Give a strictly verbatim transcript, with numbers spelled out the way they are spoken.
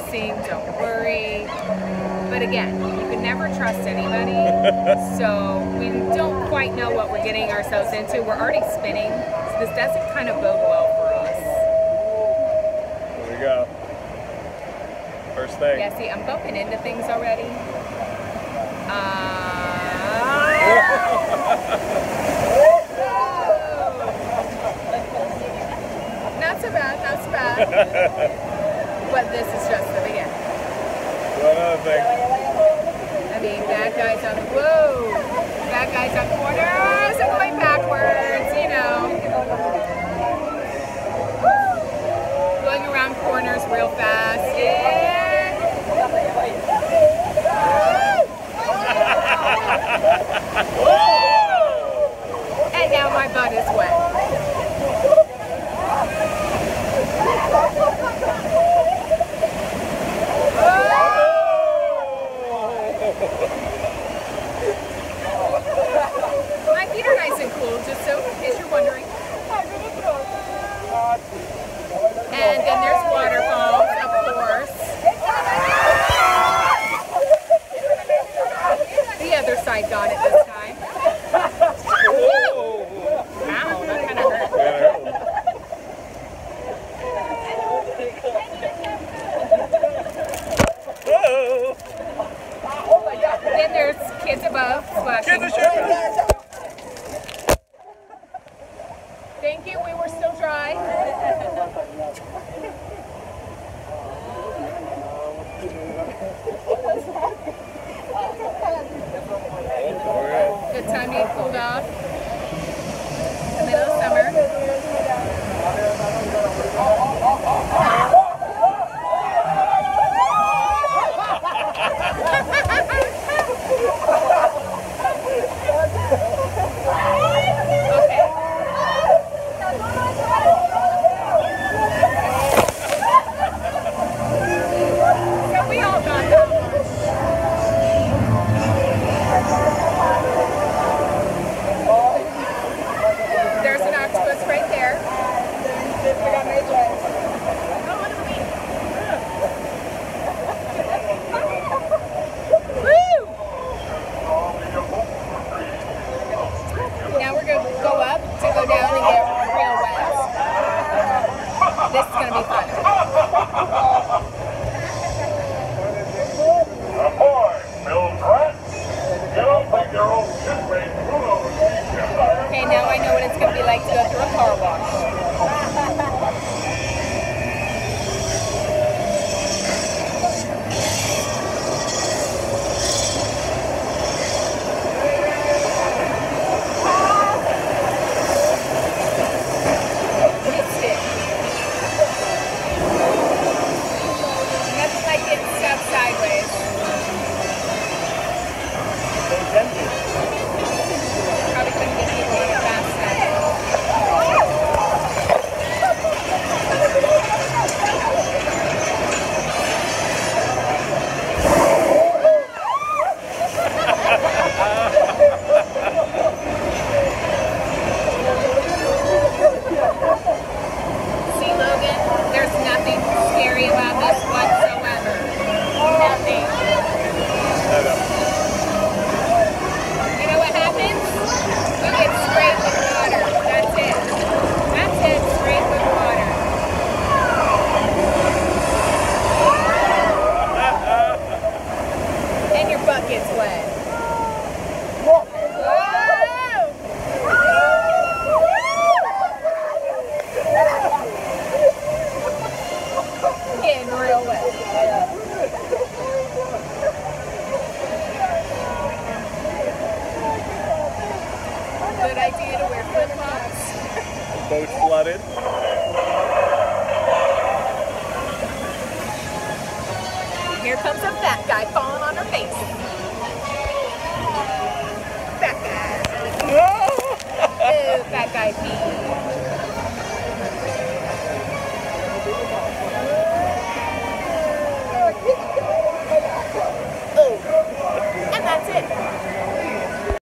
racing, don't worry. But again, you can never trust anybody, so we don't quite know what we're getting ourselves into. We're already spinning, so this doesn't kind of bode well for us. There we go. First thing. Yeah, see, I'm bumping into things already. Uh, not so bad, not so bad. But this is just the beginning. One other thing. I mean, bad guys on the, whoa, bad guys on corners and going backwards, you know. Woo. Going around corners real fast. Yeah. And now my butt is wet. My feet are nice and cool, just so in case you're wondering. And then there's waterfalls, of course. The other side got it this time. Ow, that kind of hurt. Then there's kids above splashing. Thank you, we were still dry. Good time to get cooled off. The middle of summer. Okay, now I know what it's going to be like to go through a car wash. Missed it. Nothing like getting stuff sideways. Probably couldn't get people on it fast enough. See, Logan, there's nothing scary about this whatsoever. Nothing. You know what happens? We get sprayed with water. That's it. That's it, sprayed with water. And your butt gets wet. Whoa! Getting real wet. Good idea to wear flip-flops. Boat's flooded.